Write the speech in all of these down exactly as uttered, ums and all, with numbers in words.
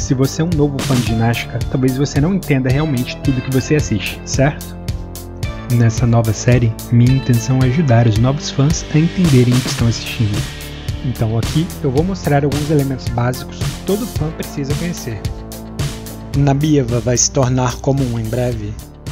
se você é um novo fã de ginástica, talvez você não entenda realmente tudo que você assiste, certo? Nessa nova série, minha intenção é ajudar os novos fãs a entenderem o que estão assistindo. Então aqui eu vou mostrar alguns elementos básicos que todo fã precisa conhecer. Nabieva vai se tornar comum em breve.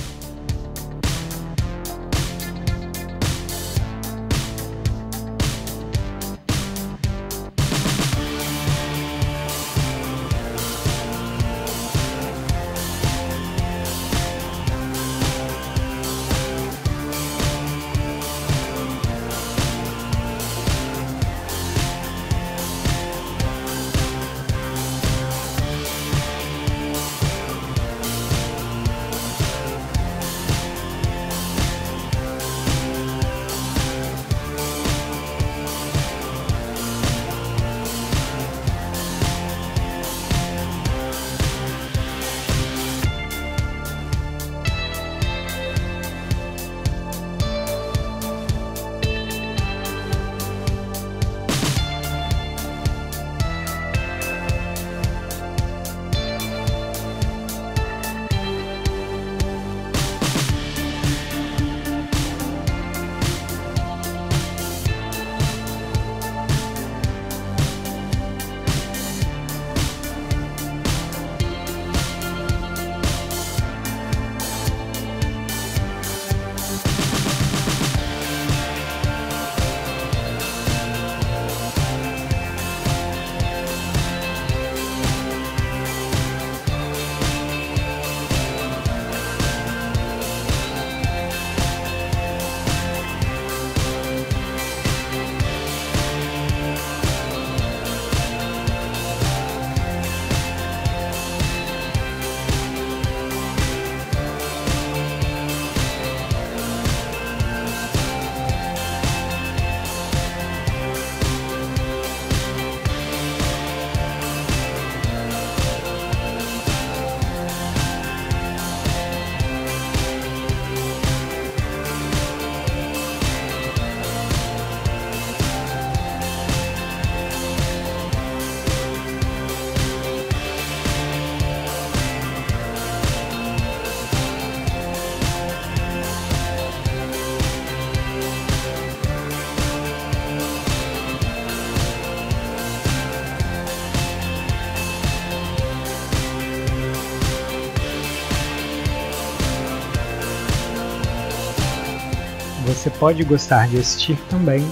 Você pode gostar de assistir também.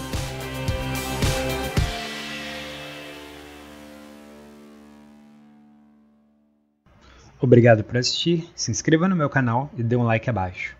Obrigado por assistir, se inscreva no meu canal e dê um like abaixo.